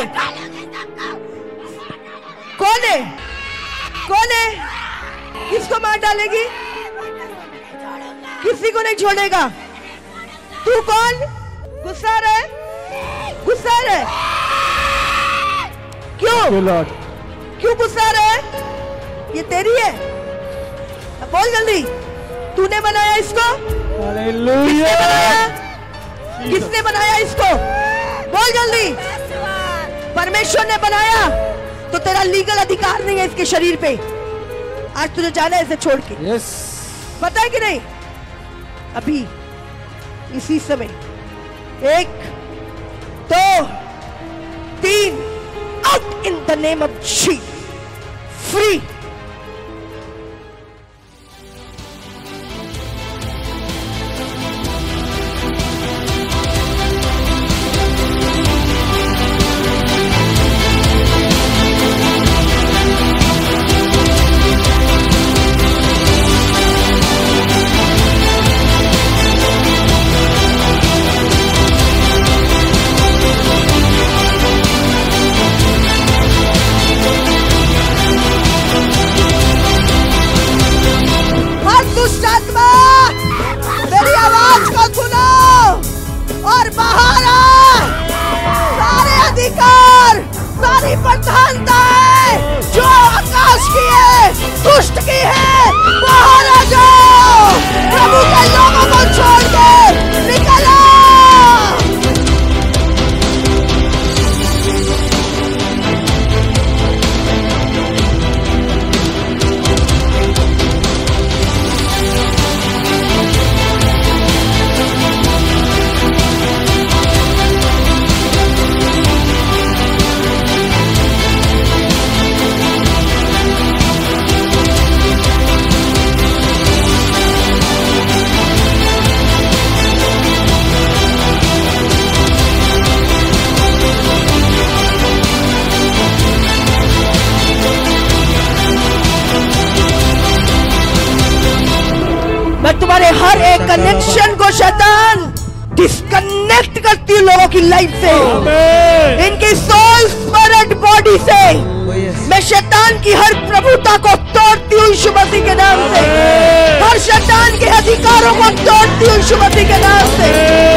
कौन है? कौन है? किसको मार डालेगी? किसी को नहीं छोड़ेगा। तू कौन? गुस्सा रहे? गुस्सा रहे? क्यों? क्यों गुस्सा रहे? ये तेरी है? बोल जल्दी। तूने बनाया इसको? किसने बनाया? किसने बनाया इसको? बोल जल्दी। परमेश्वर ने बनाया तो तेरा लीगल अधिकार नहीं है इसके शरीर पे। आज तुझे जाना है इसे छोड़ के। यस। पता है कि नहीं? अभी इसी समय 1 2 3 out in the name of Jesus. Free. तुम्हारे हर एक कनेक्शन को शैतान डिस्कनेक्ट करती है लोगों की लाइफ से, इनकी सोल स्पिरिट बॉडी से। मैं शैतान की हर प्रभुता को तोड़ती हूँ यीशु मसीह के नाम से। हर शैतान के अधिकारों को तोड़ती हूँ यीशु मसीह के नाम से।